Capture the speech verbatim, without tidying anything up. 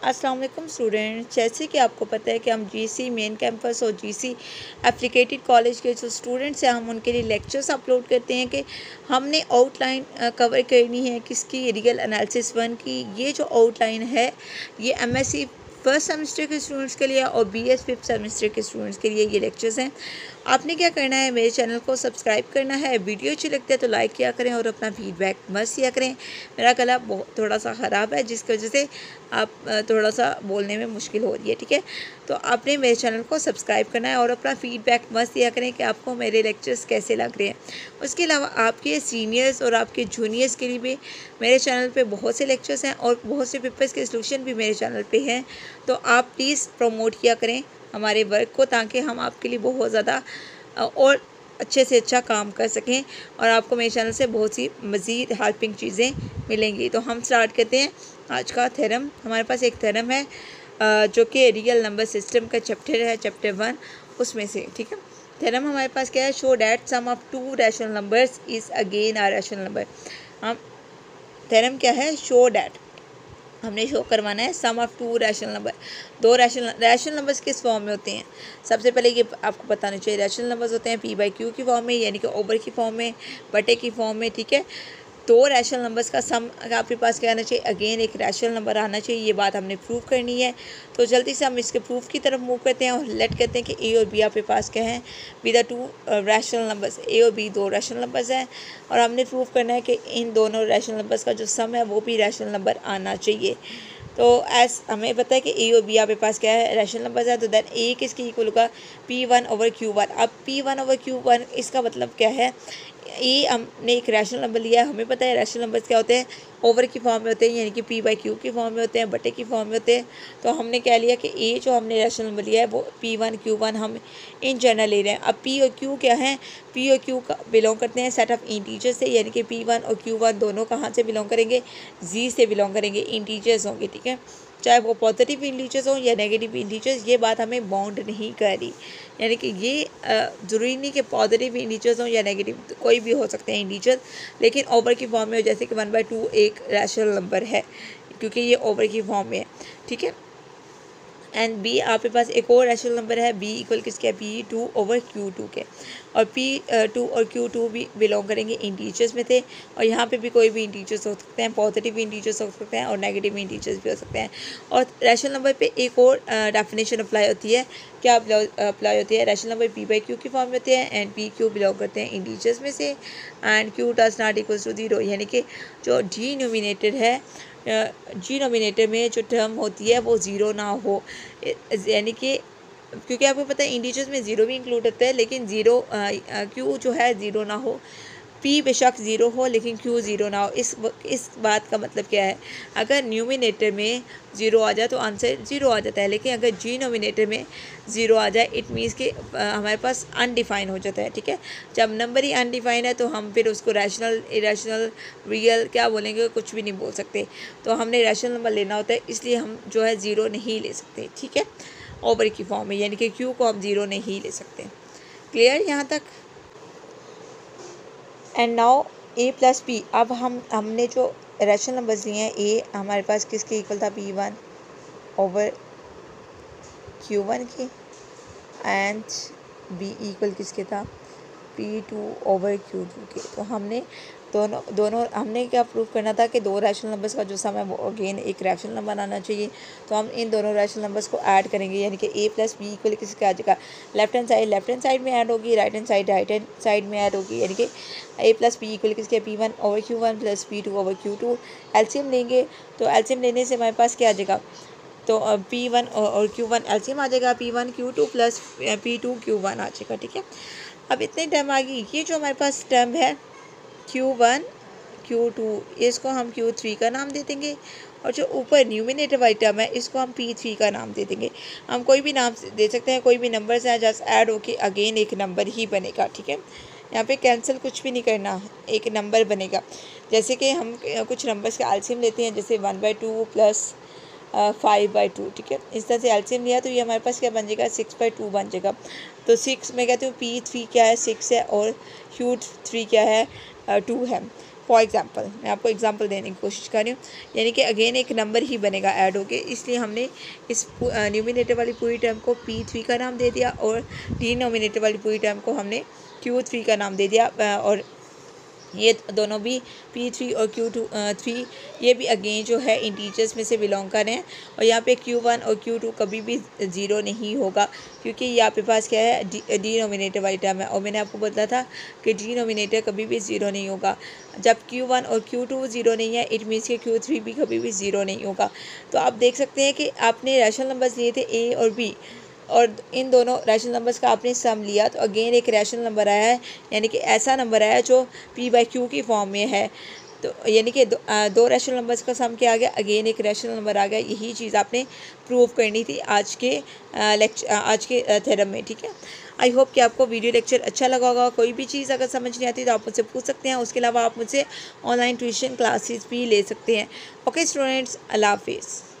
अस्सलाम वालेकुम स्टूडेंट। जैसे कि आपको पता है कि हम जीसी मेन कैंपस और जीसी एप्लीकेटेड कॉलेज के जो स्टूडेंट्स हैं हम उनके लिए लेक्चर्स अपलोड करते हैं कि हमने आउटलाइन कवर करनी है किसकी, रियल एनालिसिस वन की। ये जो आउटलाइन है ये एमएससी फर्स्ट सेमेस्टर के स्टूडेंट्स के लिए और बीएस फिफ्थ सेमेस्टर के स्टूडेंट्स के लिए ये लेक्चर्स हैं। आपने क्या करना है, मेरे चैनल को सब्सक्राइब करना है, वीडियो अच्छी लगती है तो लाइक किया करें और अपना फीडबैक मस्त दिया करें। मेरा गला बहुत थोड़ा सा ख़राब है जिसकी वजह से आप थोड़ा सा बोलने में मुश्किल हो रही है, ठीक है। तो आपने मेरे चैनल को सब्सक्राइब करना है और अपना फीडबैक मस्त दिया करें कि आपको मेरे लेक्चर्स कैसे लग रहे हैं। उसके अलावा आपके सीनियर्स और आपके जूनियर्स के लिए भी मेरे चैनल पे बहुत से लेक्चर्स हैं और बहुत से पेपर्स के सलूशन भी मेरे चैनल पे हैं। तो आप प्लीज़ प्रमोट किया करें हमारे वर्क को ताकि हम आपके लिए बहुत ज़्यादा और अच्छे से अच्छा काम कर सकें और आपको मेरे चैनल से बहुत सी मज़ीद हेल्पिंग चीज़ें मिलेंगी। तो हम स्टार्ट करते हैं आज का थ्योरम। हमारे पास एक थ्योरम है जो कि रियल नंबर सिस्टम का चैप्टर है, चैप्टर वन उसमें से, ठीक है। थ्योरम हमारे पास क्या है, show that sum of two rational numbers is again a rational number. हम थ्योरम क्या है, शो डैट हमने शो करवाना है sum of two rational number. दो रैशनल रैशनल नंबर्स किस फॉर्म में होते हैं, सबसे पहले ये आपको बताना चाहिए। रैशनल नंबर्स होते हैं पी बाई क्यू की फॉर्म में, यानी कि ओवर की फॉर्म में, बटे की फॉर्म में, ठीक है। दो रैशनल नंबर्स का सम आपके पास क्या आना चाहिए, अगेन एक रैशनल नंबर आना चाहिए। ये बात हमने प्रूव करनी है। तो जल्दी से हम इसके प्रूफ की तरफ मूव करते हैं और लेट करते हैं कि ए और बी आपके पास क्या है, with the two rational numbers. A और बी दो रैशनल नंबर्स हैं और हमने प्रूव करना है कि इन दोनों रैशनल नंबर्स का जो सम है वो भी रैशनल नंबर आना चाहिए। तो एस हमें पता है कि ए और बी आपके पास क्या है, रैशनल नंबर्स है। तो दैन ए किसके इक्वल होगा, p one over q one. अब p one over q one इसका मतलब क्या है, ए हमने एक रैशनल नंबर लिया है, हमें पता है रैशनल नंबर्स क्या होते हैं, ओवर की फॉर्म में होते हैं, यानी कि पी बाई क्यू की फॉर्म में होते हैं, बटे की फॉर्म में होते हैं। तो हमने क्या लिया कि ए जो हमने रैशनल नंबर लिया है वो पी वन क्यू वन हम इन जनरल ले रहे हैं। अब पी और क्यू क्या है, पी और क्यू का बिलोंग करते हैं सेट ऑफ इंटीजर्स से, यानी कि पी वन और क्यू वन दोनों कहाँ से बिलोंग करेंगे, जी से बिलोंग करेंगे, इंटीजर्स होंगे, ठीक है। चाहे वो पॉजिटिव इंटीजर्स हों या नेगेटिव इंटीजर्स, ये बात हमें बाउंड नहीं कर रही, यानी कि ये ज़रूरी नहीं कि पॉजिटिव इंटीजर्स हों या नेगेटिव, कोई भी हो सकते हैं इंटीजर्स, लेकिन ओवर की फॉर्म में हो, जैसे कि वन बाई टू एक रैशनल नंबर है क्योंकि ये ओवर की फॉर्म में है, ठीक है। एंड बी आपके पास एक और रैशनल नंबर है, बी इक्वल किसके, p two over q two के, और पी टू और क्यू टू भी बिलोंग करेंगे इंटीजर्स में थे। और यहाँ पे भी कोई भी इंटीजर्स हो सकते हैं, पॉजिटिव इंटीजर्स हो सकते हैं और नेगेटिव इंटीजर्स भी हो सकते हैं। और रैशनल नंबर पे एक और डेफिनेशन अप्लाई होती है, क्या अप्लाई होती है, rational number p by q की फॉर्म में होते हैं एंड पी क्यू बिलोंग करते हैं इंटीजर्स में से, and q does not equals to zero, यानी कि जो डिनोमिनेटर है, डिनोमिनेटर में जो टर्म होती है वो ज़ीरो ना हो, यानी कि क्योंकि आपको पता है इंटीजर्स में ज़ीरो भी इंक्लूड होता है, लेकिन ज़ीरो क्यू जो है ज़ीरो ना हो, पी बेशक ज़ीरो हो लेकिन क्यू ज़ीरो ना हो। इस इस बात का मतलब क्या है, अगर न्यूमिनेटर में ज़ीरो आ जाए तो आंसर ज़ीरो आ जाता है, लेकिन अगर जी नोमिनेटर में ज़ीरो आ जाए इट मीन्स कि हमारे पास अनडिफाइन हो जाता है, ठीक है। जब नंबर ही अनडिफाइन है तो हम फिर उसको रैशनल, इरेशनल, रियल क्या बोलेंगे, कुछ भी नहीं बोल सकते। तो हमने रैशनल नंबर लेना होता है, इसलिए हम जो है ज़ीरो नहीं ले सकते, ठीक है, ओवर की फॉर्म में, यानी कि क्यू को हम ज़ीरो नहीं ले सकते। क्लियर यहाँ तक। And now a plus p, अब हम हमने जो रैशनल नंबर्स लिए हैं, ए हमारे पास किसके इक्वल था, p one over q one की, एंड बी इक्वल किसके था, p two over q two के। तो हमने दोनों दोनों हमने क्या प्रूव करना था कि दो रैशनल नंबर्स का जो सम है वो अगेन एक रैशनल नंबर आना चाहिए। तो हम इन दोनों रैशनल नंबर्स को ऐड करेंगे, यानी कि ए प्लस बी इक्वल किसके आ जाएगा, left hand side left hand side में ऐड होगी, right hand side right hand side में ऐड होगी, यानी कि ए प्लस बी इक्वल किसके, p one over q one plus p two over q two. LCM लेंगे तो एलसीएम लेने से हमारे पास क्या आ जाएगा, तो पी वन और क्यू वन एलसीएम आ जाएगा, p one q two plus p two q one आ जाएगा, ठीक है। अब इतने टर्म आ गई, ये जो हमारे पास टर्म है क्यू वन क्यू टू, इसको हम क्यू थ्री का नाम दे देंगे, और जो ऊपर न्यूमिनेटर वाली टर्म है इसको हम पी थ्री का नाम दे देंगे। हम कोई भी नाम दे सकते हैं, कोई भी नंबर्स हैं, जस्ट ऐड होके अगेन एक नंबर ही बनेगा, ठीक है। यहाँ पे कैंसिल कुछ भी नहीं करना, एक नंबर बनेगा। जैसे कि हम कुछ नंबर्स का एलसीएम लेते हैं, जैसे one by two plus five by two, ठीक है। इस तरह से एलसीएम लिया तो ये हमारे पास क्या बन जाएगा, सिक्स बाई टू बन जाएगा। तो सिक्स में कहती हूँ पी थ्री क्या है, सिक्स है, और क्यू थ्री क्या है, टू है। फॉर एग्ज़ाम्पल मैं आपको एग्जांपल देने की कोशिश कर रही हूँ, यानी कि अगेन एक नंबर ही बनेगा ऐड होके, इसलिए हमने इस न्यूमिनेटर वाली पूरी टर्म को पी थ्री का नाम दे दिया और डिनोमिनेटर वाली पूरी टर्म को हमने क्यू थ्री का नाम दे दिया। और ये दोनों भी पी थ्री और क्यू टू थ्री ये भी अगेन जो है इंटीजर्स में से बिलोंग कर रहे हैं। और यहाँ पे क्यू वन और क्यू टू कभी भी ज़ीरो नहीं होगा, क्योंकि ये आपके पास क्या है, डिनोमिनेटर वाली टर्म है। और मैंने आपको बताया था कि डिनोमिनेटर कभी भी ज़ीरो नहीं होगा। जब क्यू वन और क्यू टू ज़ीरो नहीं है, इट मीन्स कि क्यू थ्री भी कभी भी ज़ीरो नहीं होगा। तो आप देख सकते हैं कि आपने रैशनल नंबर्स लिए थे ए और बी, और इन दोनों रैशनल नंबर्स का आपने सम लिया, तो अगेन एक रैशनल नंबर आया है, यानी कि ऐसा नंबर आया जो पी बाई क्यू की फॉर्म में है। तो यानी कि दो, दो रैशनल नंबर्स का सम क्या आ गया, अगेन एक रैशनल नंबर आ गया। यही चीज़ आपने प्रूव करनी थी आज के लेक्चर आज के थ्योरम में, ठीक है। आई होप कि आपको वीडियो लेक्चर अच्छा लगा होगा। कोई भी चीज़ अगर समझ नहीं आती तो आप मुझसे पूछ सकते हैं। उसके अलावा आप मुझसे ऑनलाइन ट्यूशन क्लासेस भी ले सकते हैं। ओके स्टूडेंट्स, अल्लाह हाफिज़।